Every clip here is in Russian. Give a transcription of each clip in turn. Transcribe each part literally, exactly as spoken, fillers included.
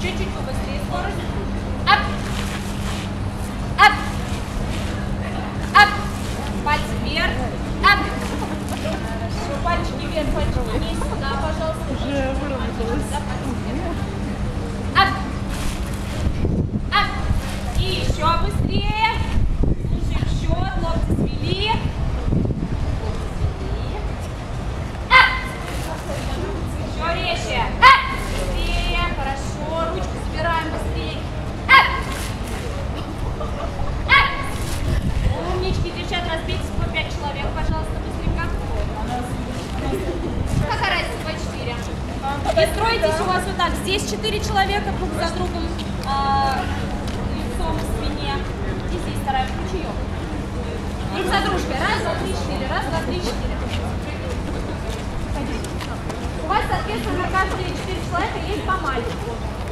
Чуть-чуть побыстрее скорость. Ап. Ап. Ап. Пальцы вверх. Ап. Хорошо. Пальчики вверх, пальчики вниз. Сюда, пожалуйста. Уже выработалась. Ап. Ап. И еще быстрее. Слушаем счет. Локти свели. Ап. Еще резче. Ап. Быстрее. Хорошо. Ручку собираем быстрее. Ап. Ап. Умнички, девчат, разбейтесь по пять человек, пожалуйста, быстренько. Какая разница, по четыре. И строитесь у вас вот так. Здесь четыре человека друг за другом, а, лицом к спине. И здесь вторая, ручеек. Друг за дружкой. Раз, два, три, четыре. Раз, два, три, четыре. У вас, соответственно, на каждые четыре человека есть по мальчику.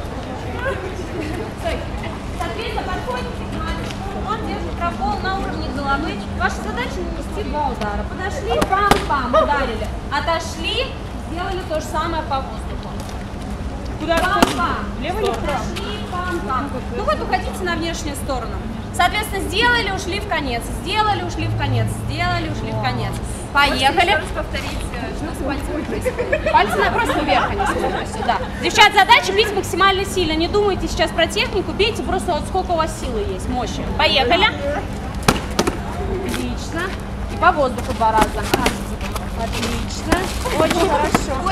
Соответственно, подходите к мальчику, он держит пробол на уровне головы. Ваша задача нанести два удара. Подошли, пам-пам, ударили. Отошли, сделали то же самое по воздуху. Куда Пам-пам. Влево или вправо? Подошли, пам-пам. Ну вот уходите на внешнюю сторону. Соответственно, сделали, ушли в конец. Сделали, ушли в конец. Сделали, ушли в конец. Поехали. Повторить, что с пальцами происходит. Пальцы на просто вверх они смотрят сюда. Девчат, задача бить максимально сильно. Не думайте сейчас про технику, бейте просто вот сколько у вас силы есть, мощи. Поехали. Отлично. И по воздуху два раза. Отлично. Очень хорошо.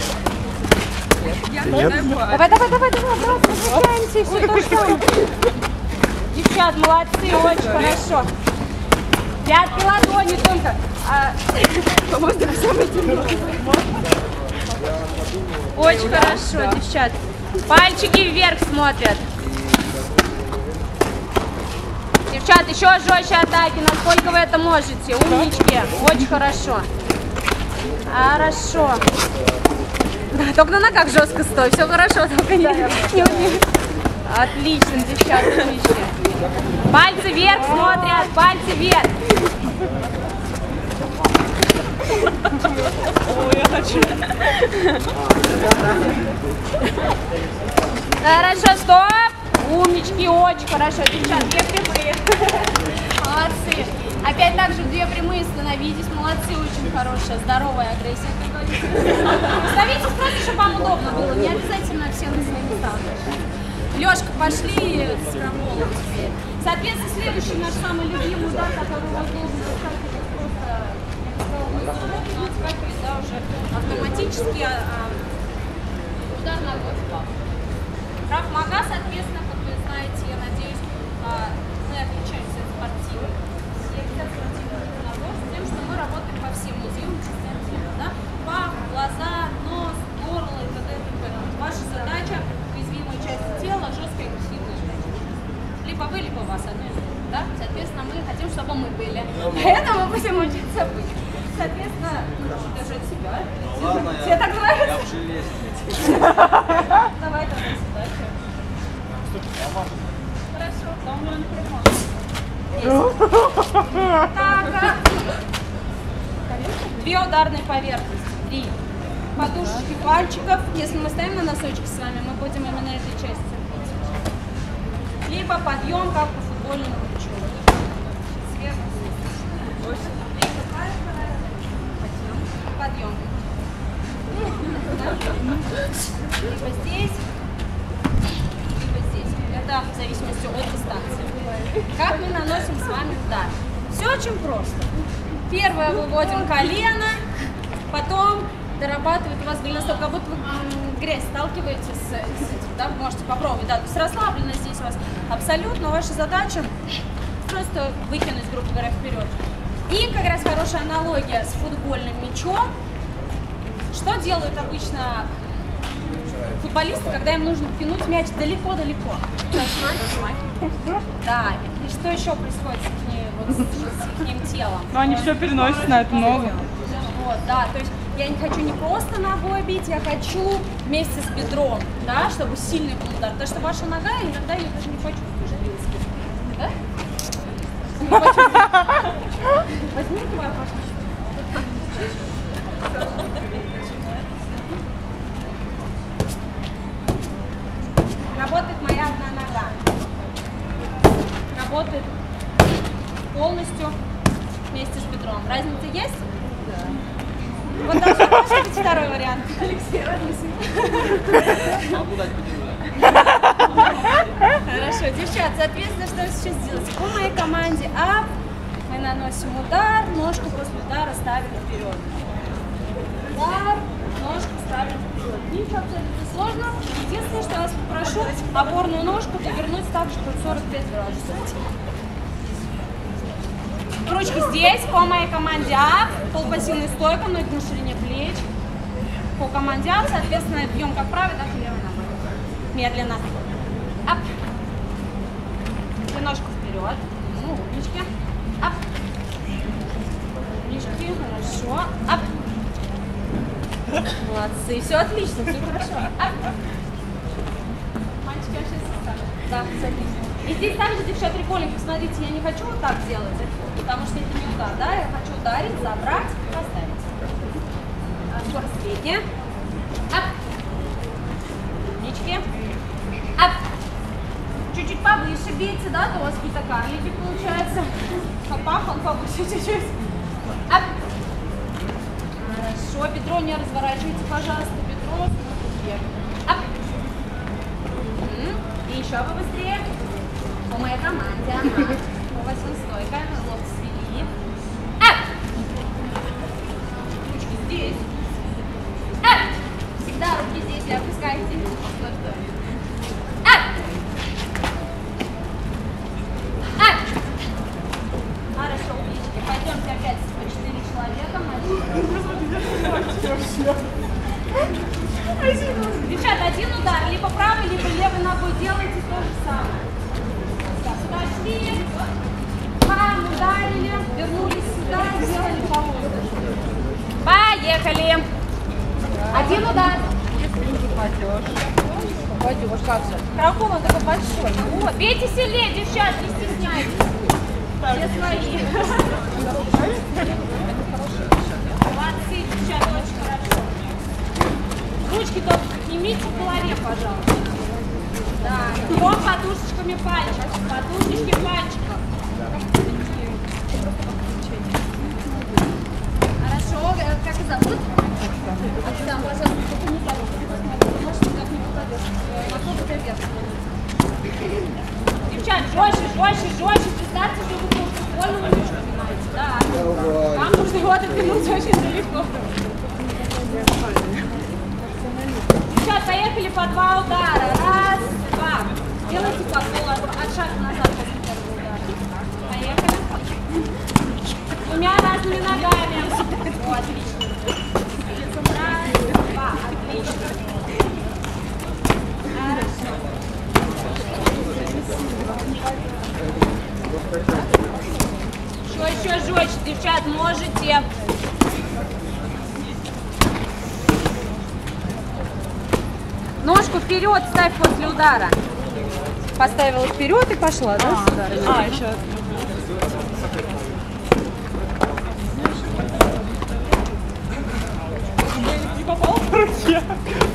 Давай, давай, давай, давай, обратно, возвращаемся и все то же самое. Девчат, молодцы, очень хорошо. Пятки ладони только. А... Очень хорошо, девчат. Пальчики вверх смотрят. Девчат, еще жестче атаки, насколько вы это можете. Умнички. Очень хорошо. Хорошо. Да, только на ногах жестко стой. Все хорошо, только не, не умею. Отлично, девчат, отлично. Пальцы вверх смотрят, пальцы вверх. Ой, я хочу. Хорошо, стоп. Умнички, очень хорошо. Девчат, две прямые. Молодцы. Опять так же две прямые становитесь. Молодцы, очень хорошая, здоровая агрессия. Становитесь просто, чтобы вам удобно было. Не обязательно все на свои места. Лёшка, пошли с проболом теперь. Соответственно, следующий наш самый любимый удар, который у вас должен выскакивать просто, я бы сказала, не звук, но отскакивает, да, уже автоматически. А, а, удар ногой в пах. Крав Мага, соответственно, как вы знаете, я надеюсь, а, мы отличаемся от спортивных. Я спортивных набор с тем, что мы работаем по всем музеям частям тела, да? Пах, глаза, нос, горло и т.д. и т.п. Ваша задача уязвимые части тела, жесткая и агрессивная. Либо вы, либо вас одно из двух, да? Соответственно, мы хотим, чтобы мы были. Поэтому мы будем учиться быть. Соответственно, держать себя. Тебе так нравится? Давай, давай сюда. Хорошо, там он прямо. Так. Две ударные поверхности. Три. Подушечки пальчиков. Если мы стоим на носочке с вами, мы будем именно этой частью. Либо подъем, как по футбольному мячу. Сверху. Подъем. Либо здесь, либо здесь. Это в зависимости от дистанции. Как мы наносим с вами удар? Все очень просто. Первое выводим колено, потом дорабатывает у вас голеностоп, как будто вы грязь сталкиваетесь с, с этим, да, вы можете попробовать, да, то есть расслабленно здесь у вас абсолютно, ваша задача просто выкинуть, грубо говоря, вперед. И как раз хорошая аналогия с футбольным мячом. Что делают обычно футболисты, когда им нужно пинуть мяч далеко-далеко? Да, и что еще происходит с их, вот, с, с их телом? Но они все переносят на это много. Вот, да, то есть я не хочу не просто ногой бить, я хочу вместе с бедром, да, чтобы сильный был удар. Потому что ваша нога, иногда ее даже не почувствуешь. Да? Возьми твою пошли. работает полностью вместе с бедром. Разница есть? Да. Вот должен быть второй вариант. Алексей, разница. Хорошо, девчат, соответственно, что вы сейчас делаете? По моей команде ап, мы наносим удар, ножку после удара ставим вперед. Удар, ножку ставим вперед. Ничего абсолютно сложного. Единственное, что я вас попрошу, опорную ножку повернуть так же, под сорок пять градусов. Ручки здесь, по моей команде ап, полупассивная стойка, ноги на ширине плеч. По команде ап, соответственно, бьем как правой, так и левой ногой. Медленно. Ап. Ножку вперед. Ну, умнички. Ап. Умнички, хорошо. Ап. Молодцы, все отлично, все хорошо. Ап. Мальчики вообще составят. Да, все отлично. И здесь также, девчата, прикольненько, смотрите, я не хочу вот так делать, потому что это не удар, да, я хочу ударить, забрать, поставить. А, скорость средняя. Ап. Умнички. Ап. Чуть-чуть повыше бейте, да, доски такая, или получается. Хопах, он повыше чуть-чуть. Ап. Хорошо, бедро не разворачивайте, пожалуйста, бедро вверх. Ап. И еще побыстрее. По моей команде. Ага. У вас он стойка, локти свели. Ап. Ручки здесь. Ап. Всегда руки здесь, и опускайте. Стой, стой. Ап. Ап. Хорошо, умнички. Пойдемте опять по четыре человека. Девчата, один удар, либо правой, либо левой ногой делайте то же самое. Пошли, бам, ударили, вернулись сюда, сделали по воздуху. Поехали. Один удар. Если не попадешь. Попадешь, как же? Каракул, он такой большой. Вот. Бейте сильнее, девчат, не стесняйтесь. Все свои. Молодцы, девчата, очень хорошо. Ручки только поднимите в голове, пожалуйста. Да, трем подушечками пальчиков, подушечки пальчиков. Хорошо, как и зовут? Там, пожалуйста, только не зовут. Может, никак не попадешь. Насколько ты вверх. Девчат, жестче, жестче, жестче. Представьте, что вы футбольную ручку понимаете. Да. Вам нужно его отодвинуть очень далеко. Девчат, поехали по два удара. Раз, два. Делайте по полу, от шага назад после первого удара. Поехали. Двумя разными ногами. О, отлично. Раз, два. Отлично. Хорошо. Еще, еще жестче, девчат, можете. Ножку вперед ставь после удара. Поставила вперед и пошла, да? А, да, а еще. Не попал в руке.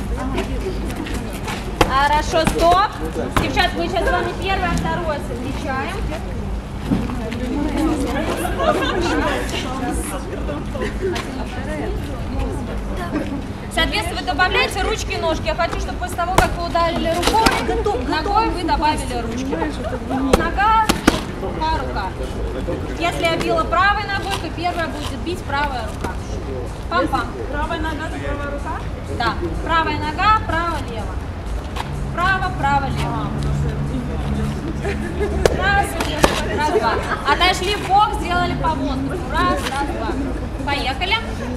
Хорошо, стоп. Девчат, мы сейчас с вами первое, второе совмещаем. Соответственно, вы добавляете ручки и ножки. Я хочу, чтобы после того, как вы ударили рукой, ногой вы добавили ручки. Нога, рука, рука. Если я била правой ногой, то первая будет бить правая рука. Пам-пам. Правая нога, это правая рука? Да. Правая нога, право-лево. Право, право-лево. Раз, раз, два. Отошли в бок, сделали по воздуху. Раз, раз, два. Поехали.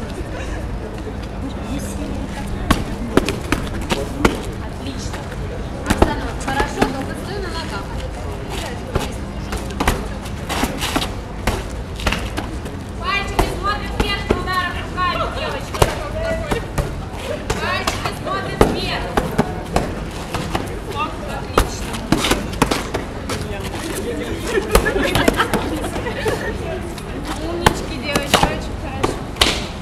Отлично. Оксана, хорошо, только стой на ногах. Пальчики смотрят вверх, ударом руками, девочки. Пальчики смотрят вверх. Отлично. Умнички, девочки, очень хорошо.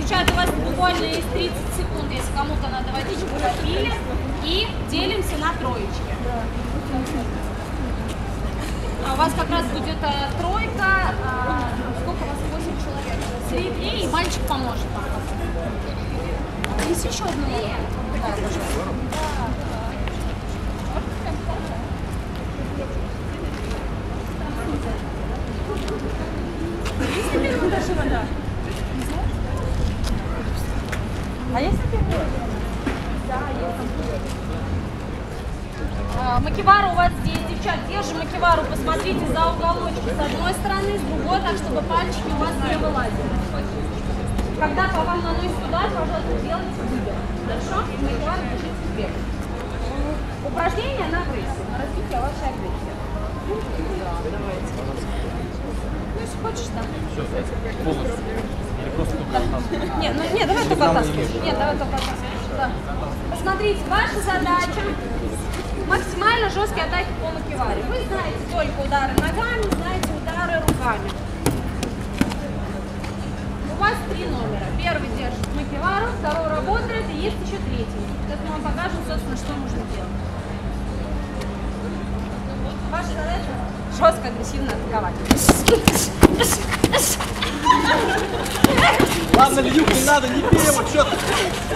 Девчата, у вас буквально есть тридцать секунд, если кому-то надо водичку попили. И делимся на троечки. А у вас как раз будет а, тройка. А, сколько у вас? восемь человек. Три, три, и мальчик поможет вам. Есть еще одну. Да, есть на первом этаже вода? А есть на первом этаже? Да, есть. А, макевару у вас здесь, девчат, держим макевару, посмотрите за уголочек с одной стороны, с другой, так чтобы пальчики у вас не вылазили. Когда по вам наносит удар, пожалуйста, делайте выдох. Хорошо? Макевару держите вверх. Упражнение на агрессию, на развитие вашей агрессии. Ну, если хочешь, да. Нет, ну, нет, давай только оттаскивай. Нет, давай только оттаскивай. Да. Посмотрите, ваша задача максимально жесткие атаки по макеваре. Вы знаете только удары ногами, знаете удары руками. У вас три номера. Первый держит макевару, второй работает, и есть еще третий. Сейчас мы вам покажем, собственно, что нужно делать. Ваша задача жестко, агрессивно атаковать. Ладно, Люк, не надо, не пей его, что ты?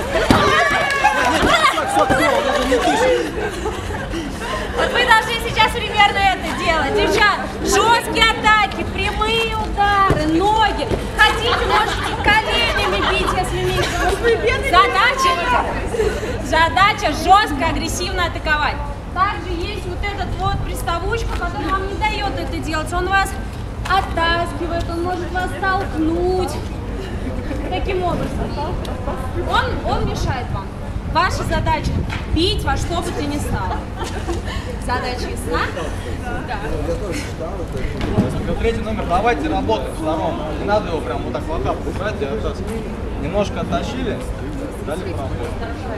Вот вы должны сейчас примерно это делать, девчат. Жесткие атаки, прямые удары, ноги. Хотите, можете коленями бить, если не. Задача, задача жестко, агрессивно атаковать. Также есть вот этот вот приставучка, который вам не дает это делать. Он вас оттаскивает, он может вас толкнуть. Таким образом. Он, он мешает вам. Ваша задача – бить во что бы то ни стало. Задача ясна? Да. Третий номер, давайте работать втором. Не надо его прям вот так в лока брать. Немножко оттащили, дали поработать.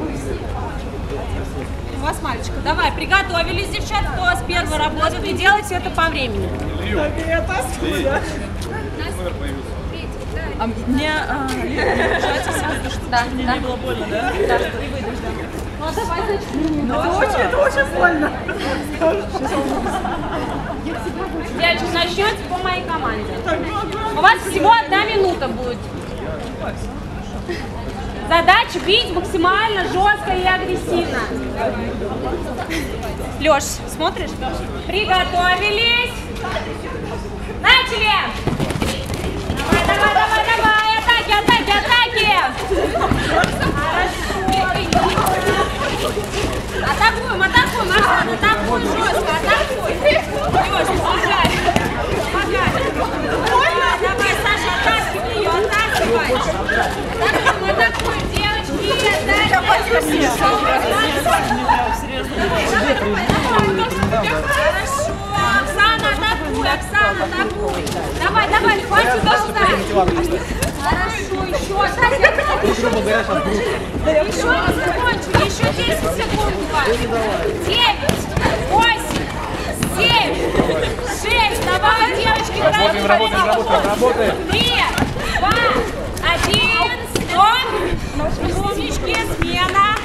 У вас мальчика. Давай, приготовились, девчата, кто у вас первый работает, и делайте это по времени. А мне а, держать себя, чтобы Да, мне да. не было больно, да? Да, и выдохнешь, да. Ну, давай, значит. Это очень, это очень больно. Девочки, начнете по моей команде. У вас всего одна минута будет. Задача бить максимально жестко и агрессивно. Лёш, смотришь? Приготовились. Начали! Давай, давай, давай, давай! Атаки, атаки, атаки! Хорошо! Атакуем, атакуем, Арсен, атакуем жестко, атакуй! Лёш, помогай! Помогай! Давай, давай, Саша, оттаскивай ее, оттаскивай! Атакуем, атакуем, девочки! Дальше! Хорошо! Оксана, атакуй, Оксана, атакуй! Давай, давай, хватит болтать! Хорошо, еще атаки, атаки! Еще не закончили, еще десять секунд у вас! девять, восемь, семь, шесть, давай, девочки, Работаем, работаем, работаем, работаем! три, два, один, стоп! Умнички, смена!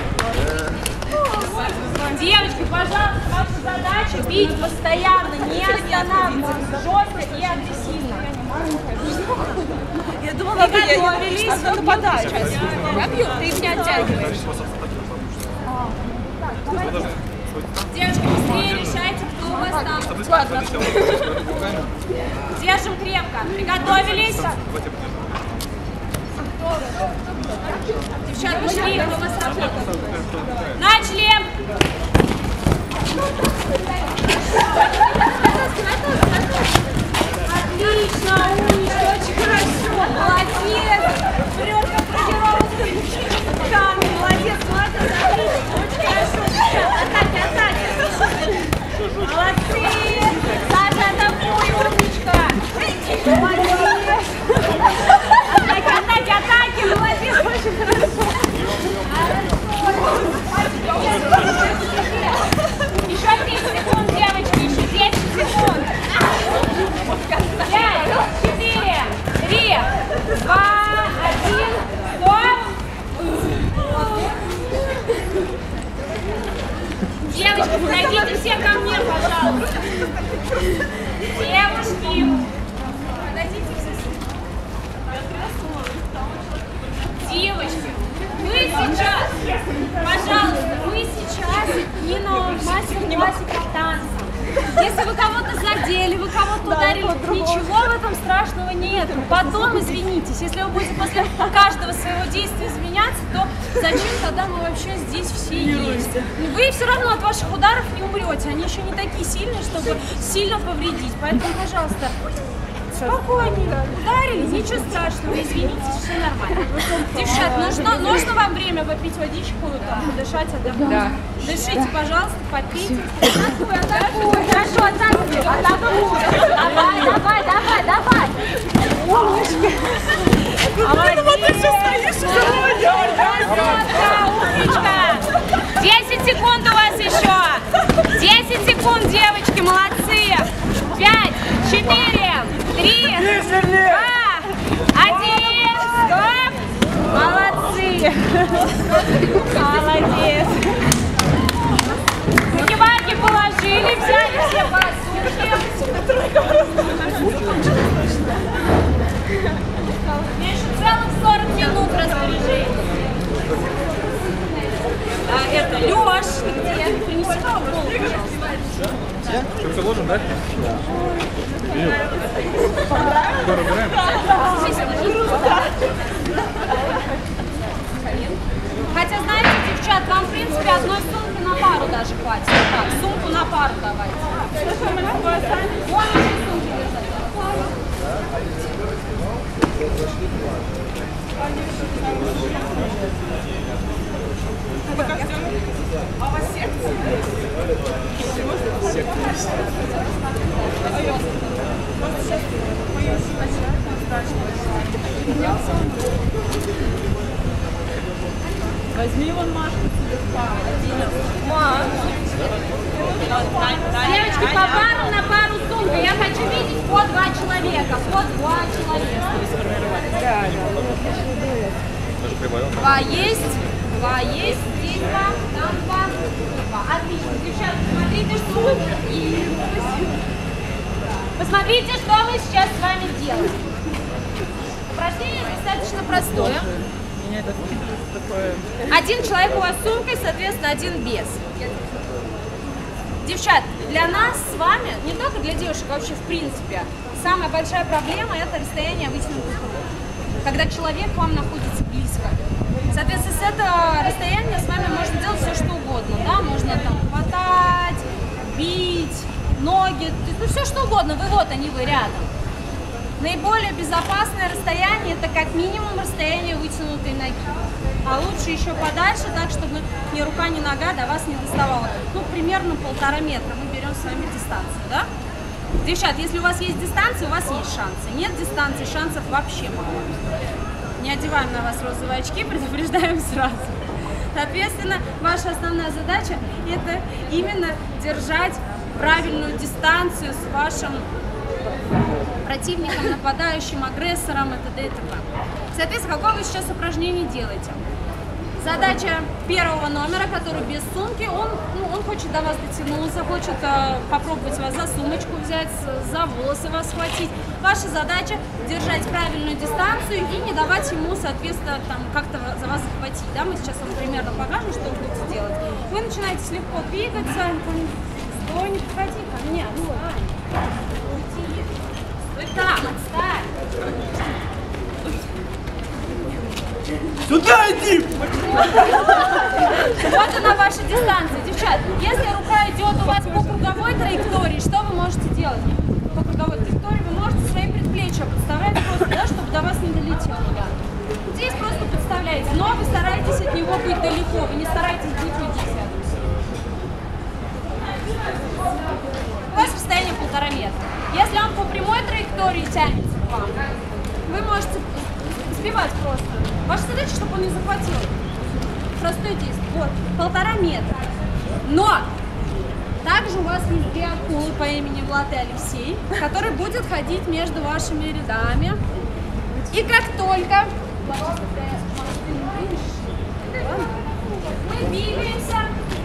Девочки, пожалуйста, ваша задача бить постоянно, не останавливаться, жестко и агрессивно. Я думала, надо Приготовились. я нападать. Я бью, ты меня оттягиваешь. Девочки, быстрее решайте, кто у вас там. Держим крепко. Приготовились. Девчат, пошли, кто у вас работает. Начали. Отлично, умничка, очень хорошо, молодец. Вперед, как тренировался. Камень, молодец, молодец, отлично, очень хорошо. Атаки, атаки. Молодцы. Саша, атакуй, умничка. Молодец. Атаки, атаки, атаки, молодец, очень хорошо. Еще тридцать секунд, девочки, еще десять секунд. пять, четыре, три, если вы кого-то задели, вы кого-то ударили, ничего в этом страшного нет. Потом извинитесь. Если вы будете после каждого своего действия извиняться, то зачем тогда мы вообще здесь все есть? Вы все равно от ваших ударов не умрете. Они еще не такие сильные, чтобы сильно повредить. Поэтому, пожалуйста, спокойнее. Ударили, ничего страшного, извинитесь, все нормально. Девчат, нужно, нужно вам время попить водичку, там, подышать, отдохнуть. Да. Дышите, пожалуйста, попейте. Атакуй, атакуй. Хорошо, атакуй. Атакуй. Давай, давай, давай, давай. Умничка. Молодец. Умничка. десять секунд у вас еще. десять секунд, девочки, молодцы. пять, четыре, три, два, один, стоп! Молодцы! Молодец! Руки-барки положили, взяли все по сумке. Меньше целых сорок минут распоряжений. А это Лёш, где? Принеси вам пол, пожалуйста. Все, все ложим, да? Хотя, знаете, девчат, вам, в принципе, одной сумки на пару даже хватит. Так, сумку на пару давайте. Вон еще сумки держать. А у вас секция? Возьми вон Машку телефон. Девочки, по пару на пару сумка. Я хочу видеть по два человека. По два человека. Два есть. Два есть. Здесь два. Там два. Два. Отлично. Девчата, смотрите, что и посмотрите, что мы сейчас с вами делаем. Упражнение достаточно простое. Один человек у вас с сумкой, соответственно, один без. Девчат, для нас с вами, не только для девушек, вообще в принципе, самая большая проблема – это расстояние вытянутой руки. Когда человек к вам находится близко. Соответственно, с этого расстояния с вами можно делать все, что угодно. Да? Можно там хватать, бить, ноги, ну все что угодно. Вы вот они, вы рядом. Наиболее безопасное расстояние – это как минимум расстояние вытянутой ноги. А лучше еще подальше, так, чтобы ни рука, ни нога до вас не доставала. Ну, примерно полтора метра мы берем с вами дистанцию, да? Девчат, если у вас есть дистанция, у вас есть шансы. Нет дистанции, шансов вообще мало. Не одеваем на вас розовые очки, предупреждаем сразу. Соответственно, ваша основная задача – это именно держать правильную дистанцию с вашим противником, нападающим, агрессором и т.д. и т.п. Соответственно, какое вы сейчас упражнение делаете? Задача первого номера, который без сумки, он, ну, он хочет до вас дотянуться, хочет э, попробовать вас за сумочку взять, за волосы вас схватить. Ваша задача держать правильную дистанцию и не давать ему, соответственно, там как-то за вас захватить. Да? Мы сейчас вам примерно покажем, что вы будете делать. Вы начинаете слегка двигаться. Стой, не подходи ко мне. Стой там, отстань. Сюда иди! Вот она ваша дистанция. Девчат, если рука идет у вас по круговой траектории, что вы можете делать? По круговой траектории вы можете свои предплечья подставлять просто, да, чтобы до вас не долетело. Здесь просто подставляете, но вы стараетесь от него быть далеко, вы не стараетесь быть уйти. У вас расстояние полтора метра. Если он по прямой траектории тянется к вам, вы можете сбивать просто. Ваша задача, чтобы он не захватил. Простое действие. Вот, полтора метра. Но также у вас есть две акулы по имени Влад и Алексей, который будет ходить между вашими рядами. И как только мы двигаемся,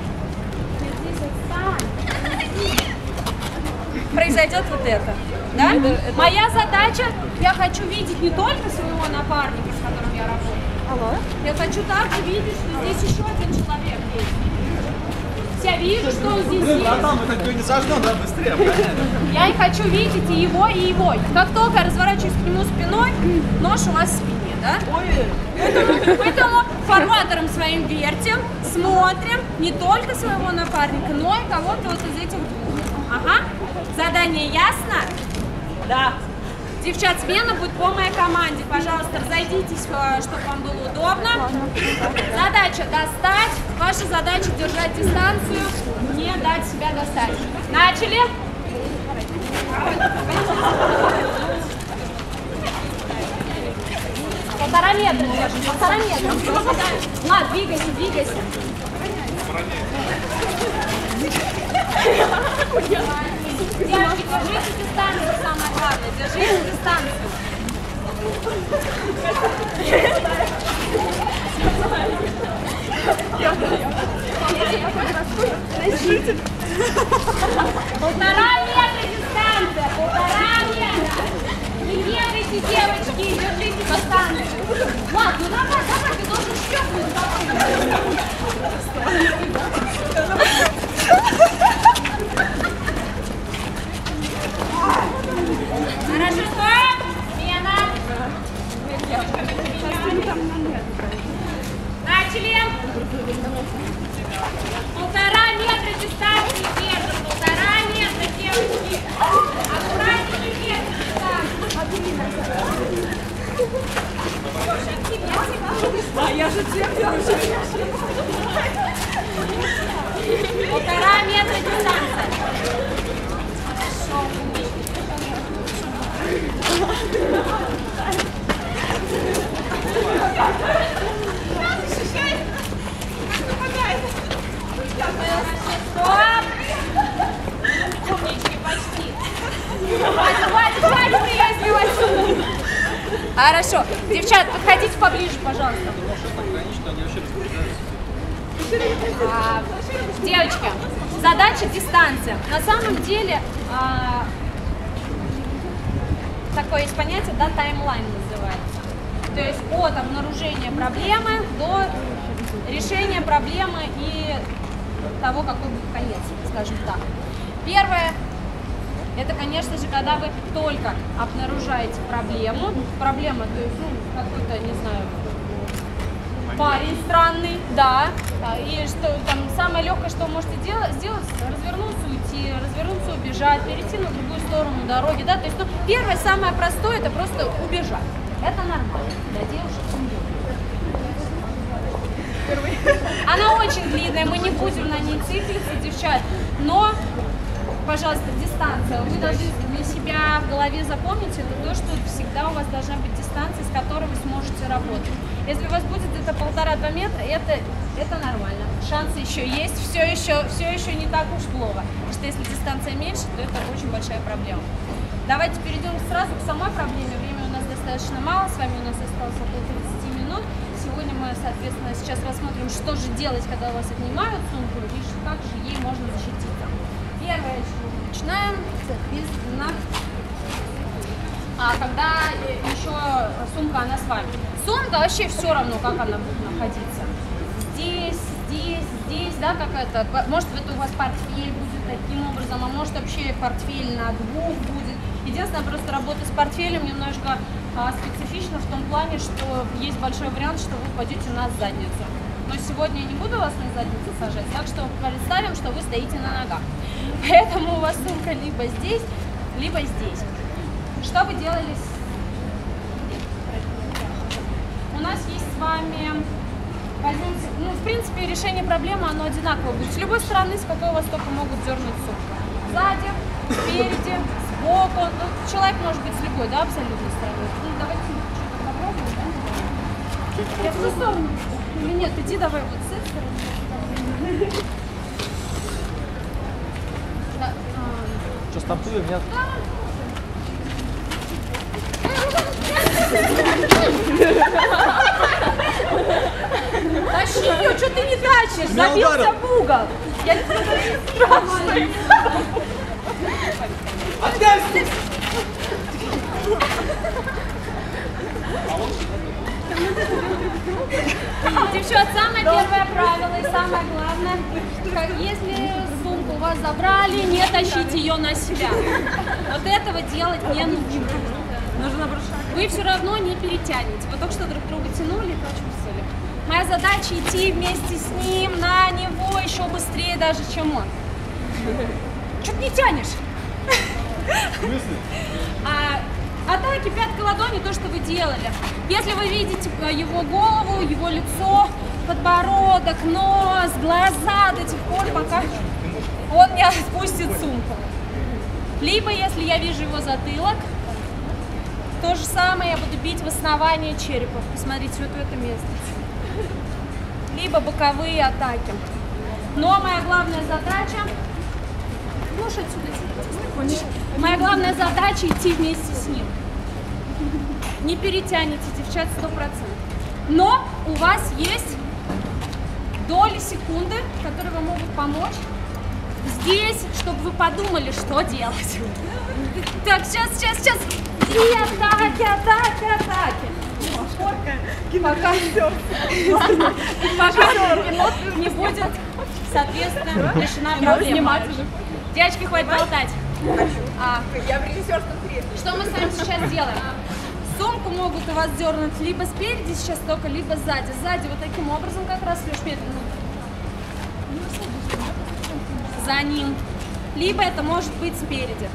произойдет вот это. Да? Моя задача, я хочу видеть не только своего напарника, с которым я работаю. Алло. Я хочу также видеть, что здесь еще один человек есть. Я вижу, что он здесь Блин, есть. братан, мы так не зажжем, да, быстрее, понятно. Я не хочу видеть и его, и его. Как только я разворачиваюсь к нему спиной, нож у вас в спине, да? Поэтому, поэтому форматором своим вертим, смотрим не только своего напарника, но и кого-то вот из этих двух. Ага. Задание ясно? Да. Девчат, смена будет по моей команде. Пожалуйста, разойдитесь, чтобы вам было удобно. Задача достать. Ваша задача держать дистанцию, не дать себя достать. Начали. Полтора метра держим, полтора метра. Влад, двигайся, двигайся. Девочки, держите дистанцию, самое главное. Держите дистанцию. Полтора метра дистанция, полтора метра. Не бегайте, девочки, держите дистанцию. Влад, ну давай, давай, ты должен щёкнуть. Хорошо, стоп! Смена! Начали! Полтора метра дистанции держим, полтора метра, девочки! Аккуратнее держим дистанцию! А я же тебе полтора метра дистанция! Хорошо, стоп! Умнички, почти. Хватит, хватит, хватит приветствовать. Хорошо. Девчат, подходите поближе, пожалуйста. А, девочки, задача дистанция. На самом деле, а, такое есть понятие, да, таймлайн называется. То есть от обнаружения проблемы до решения проблемы и того, какой будет конец, скажем так. Первое, это, конечно же, когда вы только обнаружаете проблему. Проблема, то есть, ну, какой-то, не знаю, парень странный, да, и что там самое легкое, что вы можете делать, сделать, развернуться, уйти, развернуться, убежать, перейти на другую сторону дороги, да, то есть, ну, первое, самое простое, это просто убежать. Это нормально для девушек. Она очень длинная, мы не будем на ней циклиться, девчат, но, пожалуйста, дистанция. Вы должны для себя в голове запомнить, это то, что всегда у вас должна быть дистанция, с которой вы сможете работать. Если у вас будет где-то полтора-два метра, это, это нормально. Шансы еще есть, все еще, все еще не так уж плохо. Потому что если дистанция меньше, то это очень большая проблема. Давайте перейдем сразу к самой проблеме. Времени у нас достаточно мало, с вами у нас осталось около тридцати минут. Сегодня мы, соответственно, сейчас рассмотрим, что же делать, когда у вас отнимают сумку, и как же ей можно защититься. Первое, начинаем без дна. А когда еще сумка, она с вами. Сумка вообще все равно, как она будет находиться. Здесь, здесь, здесь, да, какая-то. Может, это у вас портфель будет таким образом, а может вообще портфель на двух будет. Единственное, просто работа с портфелем немножко а, специфична в том плане, что есть большой вариант, что вы упадете на задницу. Но сегодня я не буду вас на задницу сажать, так что представим, что вы стоите на ногах. Поэтому у вас сумка либо здесь, либо здесь. Что вы делали? У нас есть с вами, возьмите, ну, в принципе, решение проблемы, оно одинаково будет. С любой стороны, с какой у вас только могут дернуть сумку. Сзади, спереди, сбоку. Ну, человек может быть с любой, да, абсолютно стороны. Ну, давайте что-то попробуем, да? Я в ту сторону. Или нет, иди давай вот с этой стороны. Что, стартуем, нет? Тащи ее, что ты не тащишь? Забился в угол. Я не страшно. Девчат, самое первое правило. правило и самое главное, как если сумку у вас забрали, не тащите ее на себя. Вот этого делать не нужно. Нужно бросать. Вы все равно не перетянете. Вы только что друг друга тянули и почувствовали. Моя задача идти вместе с ним на него еще быстрее даже, чем он. Чё ты не тянешь? А, атаки пяткой ладони, то, что вы делали. Если вы видите его голову, его лицо, подбородок, нос, глаза до тех пор, пока он не отпустит сумку. Либо, если я вижу его затылок, то же самое я буду бить в основание черепа. Посмотрите, вот в это место. Либо боковые атаки. Но моя главная задача... Ну, уж отсюда. Моя главная задача идти вместе с ним. Не перетянете, девчат, сто процентов. Но у вас есть доли секунды, которые вам могут помочь здесь, чтобы вы подумали, что делать. Так, сейчас, сейчас, сейчас. И атаки, атаки, атаки. Пока, пока не будет, соответственно, решена проблема. Девочки, хватит болтать. А, Я в режиссерском кресле. что мы с вами сейчас делаем? Сумку могут у вас дернуть либо спереди сейчас только, либо сзади. Сзади вот таким образом как раз, Леш, медленно. За ним. Либо это может быть спереди.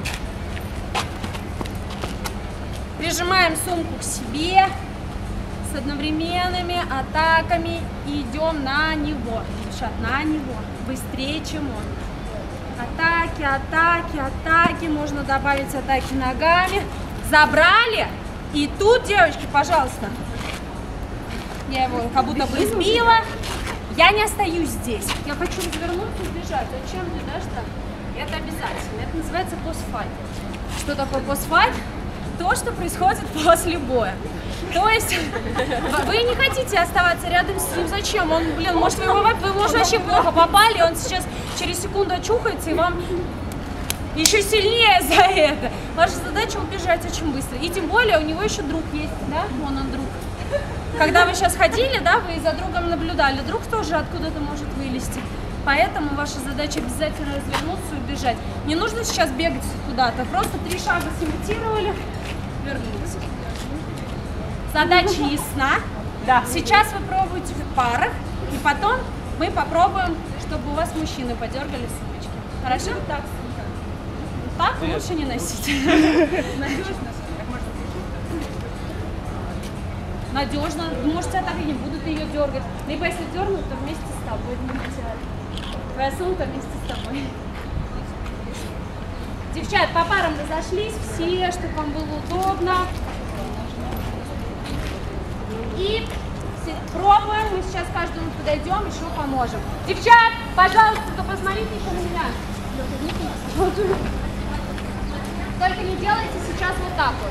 Прижимаем сумку к себе с одновременными атаками и идем на него. Девчат, на него. Быстрее, чем он. Атаки, атаки, атаки. Можно добавить атаки ногами. Забрали. И тут, девочки, пожалуйста. Я его как будто бы избила. Я не остаюсь здесь. Я хочу развернуться и бежать. Зачем мне даже так? Это обязательно. Это называется постфайт. Что такое постфайт? То, что происходит после боя. То есть вы не хотите оставаться рядом с ним. Зачем? Он, блин, может, вы, его, вы может, вообще плохо попали, он сейчас через секунду очухается, и вам еще сильнее за это. Ваша задача убежать очень быстро. И тем более у него еще друг есть, да? Вон он друг. Когда вы сейчас ходили, да, вы за другом наблюдали, друг тоже откуда-то может вылезти. Поэтому ваша задача обязательно развернуться и убежать. Не нужно сейчас бегать куда-то, просто три шага сымитировали, вернулись. Задача ясна. Да. Сейчас вы пробуете в парах, и потом мы попробуем, чтобы у вас мужчины подергали сумочки. Хорошо? Так, так лучше не носить. Надежно. Можете так и не будут ее дергать. Либо если дернут, то вместе с тобой. Твоя сумка вместе с тобой. Девчат, по парам разошлись все, чтобы вам было удобно. И пробуем. Мы сейчас каждому подойдем, еще поможем. Девчат, пожалуйста, посмотрите еще на меня. Только не делайте сейчас вот так вот.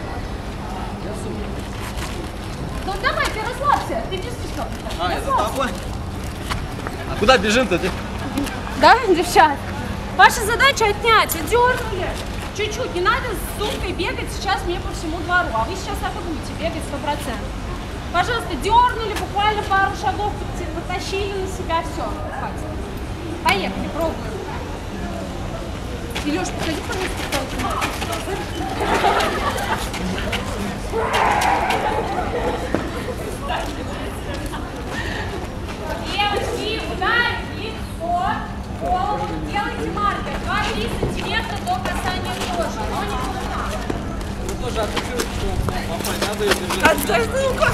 Ну давайте, расслабься. Ты без что? А, это тобой. А куда бежим-то? Да, девчат? Ваша задача отнять. Дернули. Чуть-чуть. Не надо с сумкой бегать сейчас мне по всему двору. А вы сейчас так и будете бегать сто процентов. Пожалуйста, дернули, буквально пару шагов потащили на себя. Все, хватит. Поехали, пробуем. Илюш, подходи, пожалуйста, девочки, ударь лицо, голову, делайте маркер. два-три сантиметра до касания кожи, но не полна. Ну тоже отучил, что мамой надо ее держать. Отставь руку.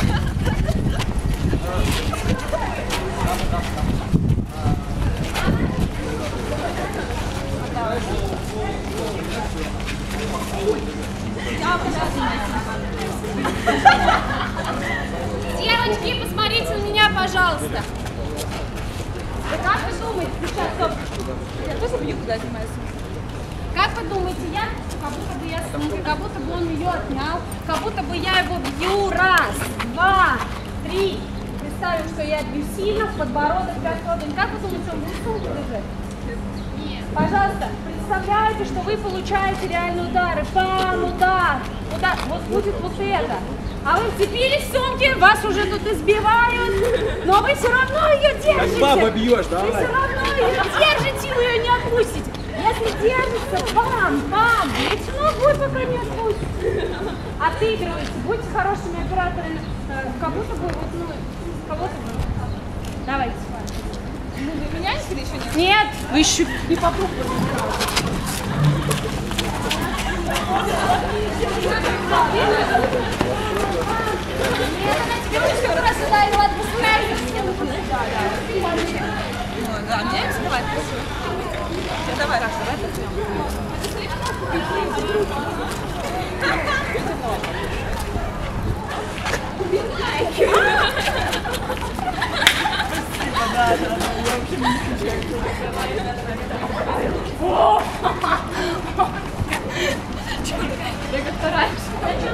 Девочки, посмотрите на меня, пожалуйста. Как вы думаете, сейчас, стоп. Я тоже буду куда снимаю сумку. Как вы думаете, я, как будто бы я сумка, как будто бы он ее отнял, как будто бы я его бью раз, два, три. Представим, что я бью сильно, в подбородок, пять ладонь. Как вы думаете, он будет сумку держать? Нет. Пожалуйста, представляете, что вы получаете реальные удары. Пам, удар, удар. Вот будет вот это. А вы вцепились в сумки, вас уже тут избивают, но вы все равно ее держите. Как баба бьешь, да? Вы все равно ее держите, вы ее не отпустите. Если держится, бам, бам, ведь ногой пока не отпустите. Отыгрывайте, будьте хорошими операторами. Как будто бы, вот, ну, кого-то бы. Давайте. Вы меняете или еще нет? Нет, вы еще не попробовали. Нет, она тебе очень много раз ударила, отпускай, стену подожди. Да, меняемся, давай. Давай, Раша, давай возьмем. Да, да, да, я вообще не Я как-то раньше.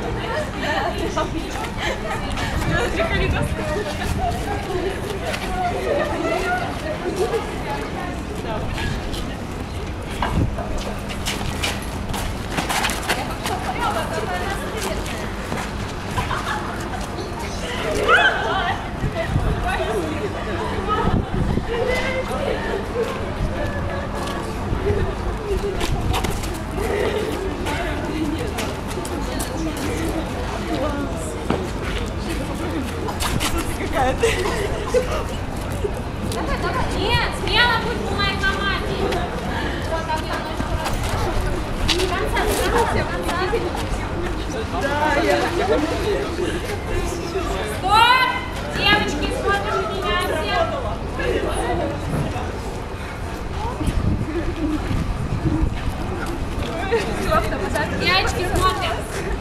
Давай, давай. Нет, смело будь по моей команде. Вот, а вы немножко. Конца, конца, конца. Да, я... Стоп! Девочки, смотрим на меня все. Девочки, смотрим.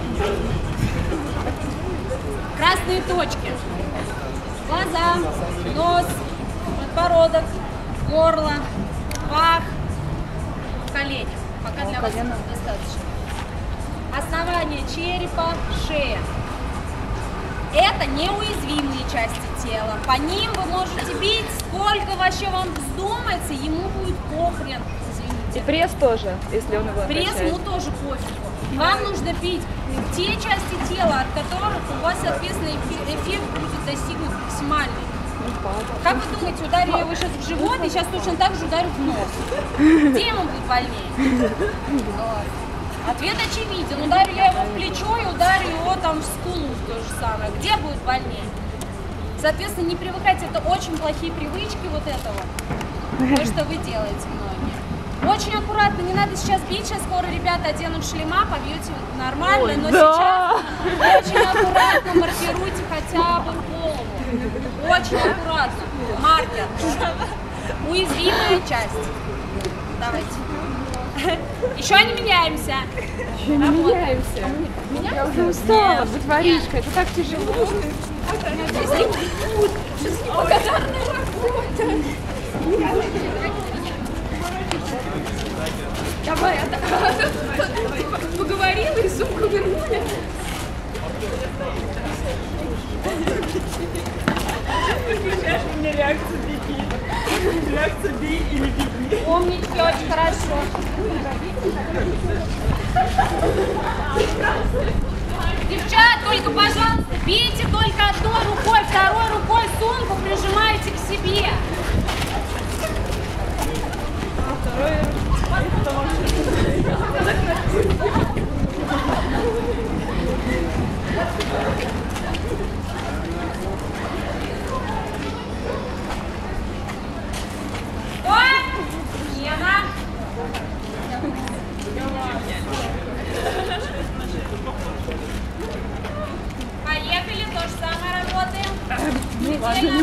Красные точки. Глаза, нос, подбородок, горло, пах, колени. Пока для вас достаточно. Основание черепа, шея. Это неуязвимые части тела. По ним вы можете бить, сколько вообще вам вздумается, ему будет похрен. И пресс тоже, если он его Пресс качает. ему тоже пофигу. Вам нужно бить те части тела, от которых у вас, соответственно, эффект будет достигнут максимальный. Как вы думаете, ударю я его сейчас в живот и сейчас точно так же ударю в нос? Где ему будет больнее? Ответ очевиден. Ударю я его в плечо и ударю его там в скулу, то же самое. Где будет больнее? Соответственно, не привыкайте, это очень плохие привычки вот этого. То, что вы делаете многие. Очень аккуратно, не надо сейчас бить, сейчас скоро ребята оденут шлема, побьете нормально, Ой, но да. сейчас очень аккуратно маркируйте хотя бы голову. Очень аккуратно. Маркер. Уязвимая часть. Давайте. Еще не меняемся. Еще не меняемся. Я уже устала быть воришкой, это так тяжело. Благодарная работа. Давай, а типа поговорила и сумку вернули. Включаешь у меня реакцию беги. Реакция бей или беги. Умнички, очень хорошо. Девчат, только, пожалуйста, бейте только одной рукой, второй рукой сумку прижимаете к себе. Поехали, то же самое работаем. Неделя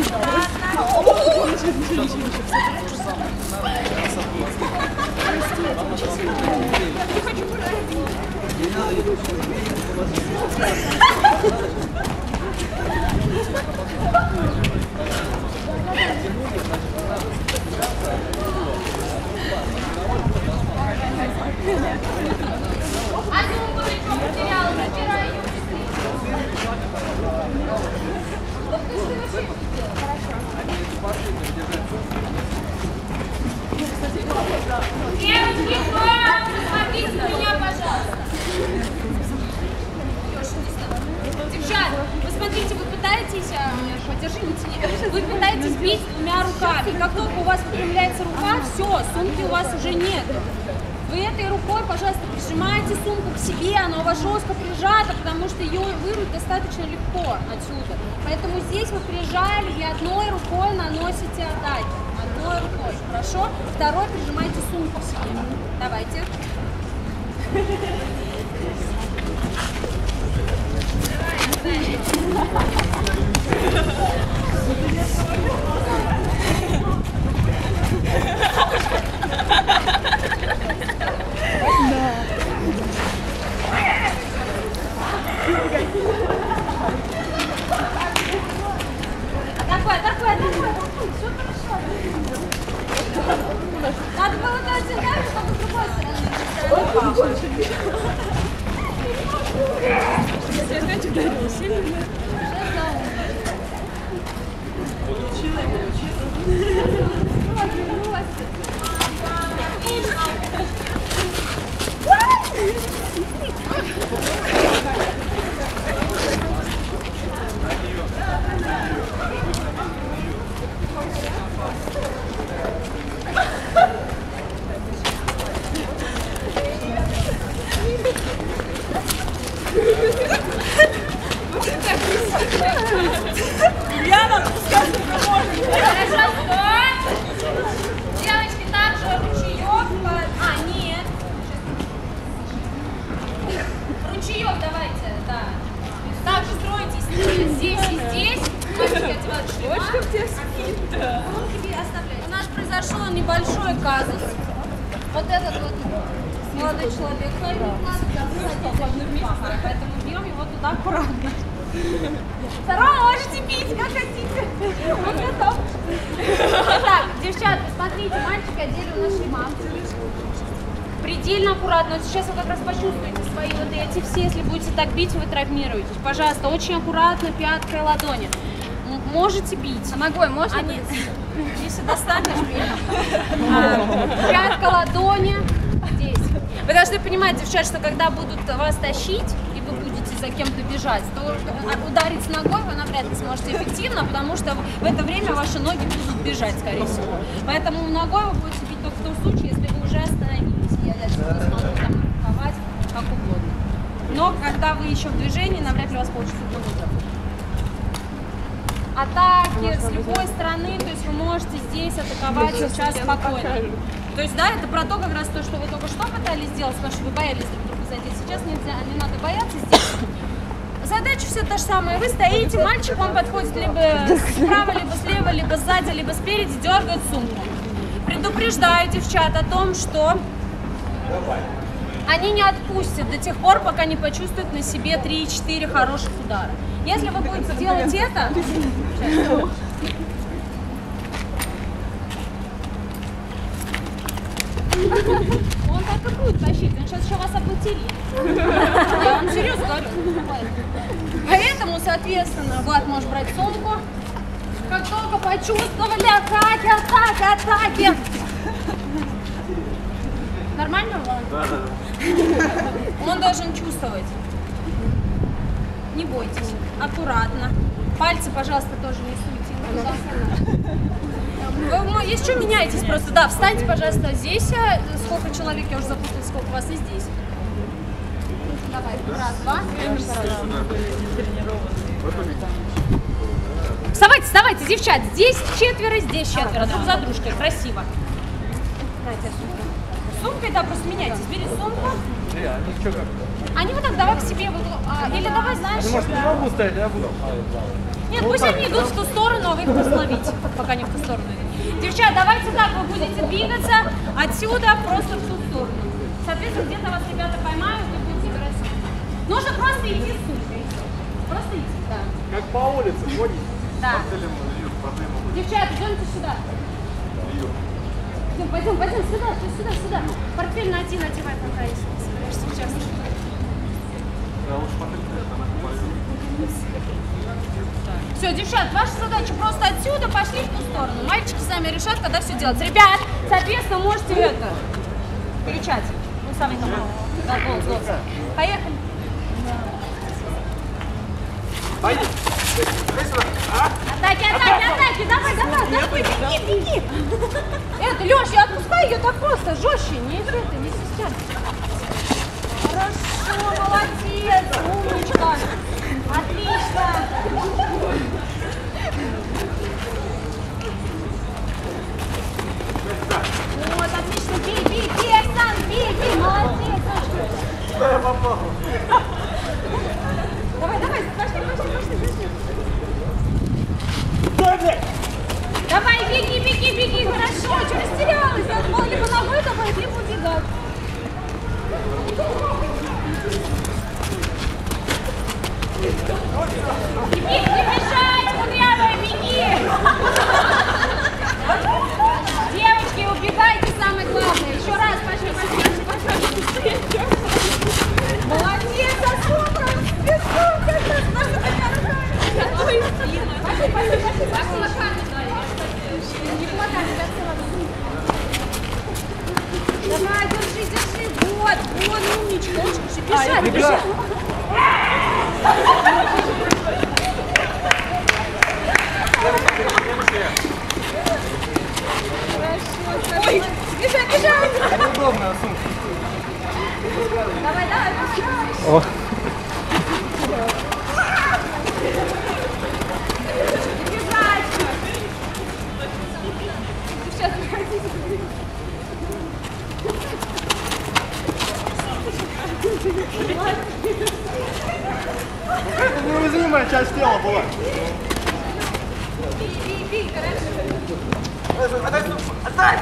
А сумку ты что потеряла? Забирай ее Девочки, смотрите на меня, пожалуйста. Вася, подержи, не тяни. Вы пытаетесь бить двумя руками. Как только у вас выпрямляется рука, все, сумки у вас уже нет. Вы этой рукой, пожалуйста, прижимаете сумку к себе, она у вас жестко прижата, потому что ее вырвать достаточно легко отсюда. Поэтому здесь вы прижали и одной рукой наносите атаки. Одной рукой, хорошо? Второй прижимайте сумку к себе. Давайте. Такой, такой, такой. Все хорошо. Надо было дать удар, чтобы с другой стороны. Я опять ударила сильно. Яна, пускай не может. Хорошо, стой. Девочки, также ручеек. А, нет. Ручеек давайте, да. Также стройтесь здесь и здесь. Мальчики одевают шлема. Как тебя спит-то? Руки оставляйте. У нас произошел небольшой казус. Вот этот вот молодой человек. Поэтому бьем его туда аккуратно. Второго можете бить, как хотите. Он готов. Так, девчата, смотрите, мальчики одели у нас шлема. Предельно аккуратно. Вот сейчас вы как раз почувствуете свои вот эти все. Если будете так бить, вы травмируетесь. Пожалуйста, очень аккуратно, пяткой ладони. М- можете бить. А ногой можно? А, нет. Если достанешь меня. А, пятка ладони. Здесь. Вы должны понимать, девчат, что когда будут вас тащить, и вы будете за кем-то бежать, то ударить ногой вы навряд ли сможете эффективно, потому что в это время ваши ноги будут бежать, скорее всего. Поэтому ногой вы будете бить только в том случае, если вы уже остановились. Я дальше не смогу там атаковать как угодно. Но когда вы еще в движении, навряд ли у вас получится двигаться. Атаки с любой стороны, то есть вы можете здесь атаковать сейчас спокойно. То есть, да, это про то, как раз то, что вы только что пытались сделать, потому что вы боялись друг друга задеть. Сейчас нельзя, не надо бояться здесь. Задача все та же самая. Вы стоите, мальчик вам подходит либо справа, либо слева, либо сзади, либо спереди, дергает сумку. Предупреждаю девчат о том, что они не отпустят до тех пор, пока не почувствуют на себе три-четыре хороших удара. Если вы будете делать это... Он так и будет тащить, он сейчас еще вас обматерит. Я вам серьезно говорю. Поэтому, соответственно, Влад может брать сумку. Как только почувствовали атаки, атаки, атаки. Нормально, Влад? Да, да. Он должен чувствовать. Не бойтесь, аккуратно. Пальцы, пожалуйста, тоже не суйте. Вы, если что, меняйтесь просто. Да, встаньте, пожалуйста, здесь. Сколько человек, я уже запуталась, сколько у вас и здесь. Давай, раз, два. Вставайте, вставайте, девчат. Здесь четверо, здесь четверо. Друг за дружкой. Красиво. Сумкой, да, просто меняйтесь. Бери сумку. Они вот так, давай к себе. А, или давай, знаешь... Может, не могу стоять, я буду. Нет, пусть они идут в ту сторону, а вы их пословите, пока не в ту сторону. Девчат, давайте так, вы будете двигаться отсюда просто в ту сторону. Соответственно, где-то вас ребята поймают и будете играть. Нужно просто идти с сумкой. Просто идти, да. Как по улице ходить? Да. Девчат, идемте сюда. Пойдем, пойдем, пойдем сюда, сюда, сюда. Портфель на один одевай, пока если не собираешься сейчас. Все, девчат, ваша задача просто отсюда пошли в ту сторону. Мальчики сами решат, когда все делать. Ребят, соответственно, можете это кричать. Ну, самый там. Да, голос, голос. Поехали. Пойдем. Атаки, атаки, атаки, давай, давай, давай, беги, беги. Это, Лёш, я отпускаю ее так просто, жестче, не это, не сейчас. Хорошо, молодец, умничка. Отлично. Вот, отлично, бей, бей, бей, Оксан, бей, бей, молодец. Я попал. Давай, давай, пошли, пошли, пошли, пошли. Дай, блядь! Давай, беги, беги, беги, хорошо, что растерялась? Надо было либо ногой добавить, либо убегать. Не беги, не бежать, кудрявая, беги! Девочки, убегайте, самое главное. Еще раз, пошли, пошли, пошли, пошли. Молодец, Асура! Бежим, как раз наша такая руками. Ой, спина. Пошли, пошли, пошли, пошли. Кулаками, не кулаками, да, давай, держи, держи. Вот, вот, умничка, умничка. Бежать, бежать. Ой, бежать, бежать. Неудобная сумка. Давай, давай, давай. О. Бежать. Сейчас, Это неуязвимая часть тела была. бей, бей, бей, хорошо. Отдай!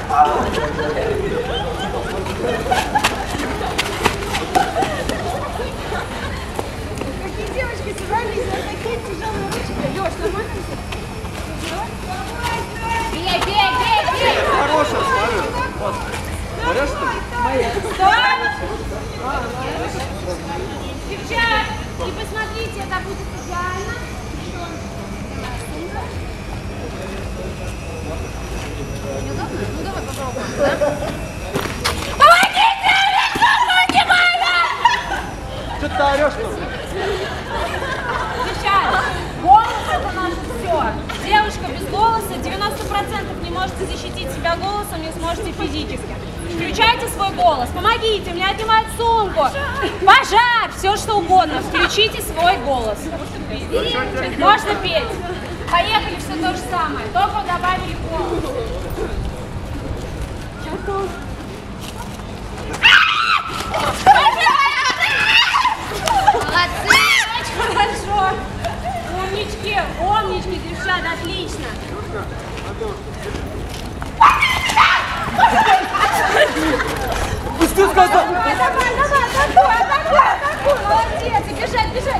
Какие девочки собрались, вот такие тяжелые ручки. Лёш, нормально? Бей, бей, бей, бей! Хорошая, смотри. Вот. Смотришь, что ли? Стоп! Девчат, и посмотрите, это будет идеально. Неудобно? Ну давай попробуем. Да? Помогите! Помогите, Майя! Что ты орешь, что ли? Девчат, голос это наше все. Девушка без голоса девяносто процентов не можете защитить себя голосом, не сможете физически. Включайте свой голос, помогите, мне отнимают сумку, пожар, все что угодно. Включите свой голос. Можно петь. Поехали, все то же самое, только добавили голос. Молодцы, очень хорошо. Умнички, умнички, девчата, отлично. Пусти, сказал! Давай, давай, давай, атакуй, атакуй, атакуй, молодец, и бежать, бежать.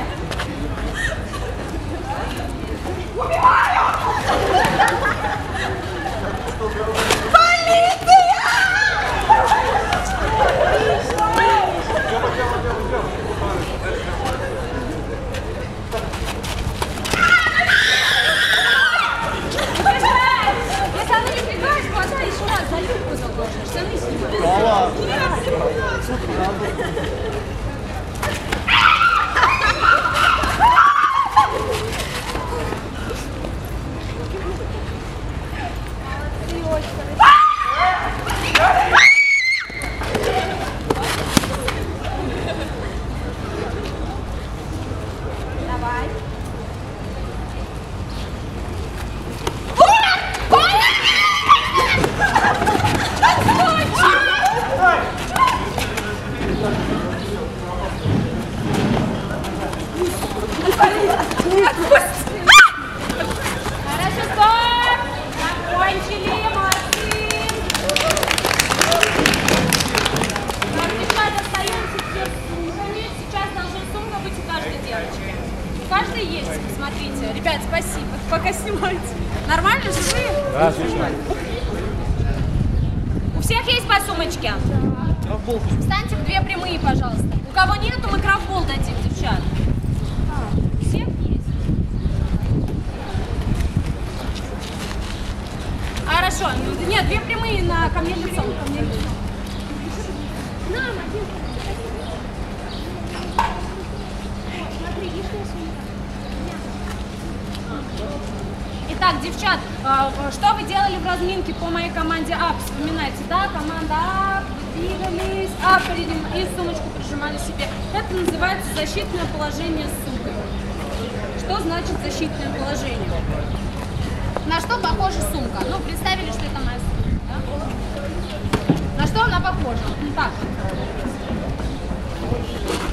Убиваю! Полиция! Если она не убегает, глаза еще раз за юбку заложишь, штаны снимай. Мала. Давай. Хорошо, стоп! Закончили, молодцы! Так, девчата, остаемся все с сумками. Сейчас должна сумка быть у каждой девочки. У каждой есть, смотрите. Ребят, спасибо. Пока снимайте. Нормально, живые? Да, отлично. У всех есть по сумочке? Встаньте в две прямые, пожалуйста. У кого нету, мы крафтбол дадим, девчат. Всех есть? Хорошо. Нет, две прямые на ко мне лицом. Ко мне лицом. На, один. Смотри, видишь, я сумка. Так, девчат, э, что вы делали в разминке по моей команде ап? Вспоминайте, да, команда ап, двигались, ап, и сумочку прижимали себе. Это называется защитное положение с сумкой. Что значит защитное положение? На что похожа сумка? Ну, представили, что это моя сумка, да? На что она похожа? Так.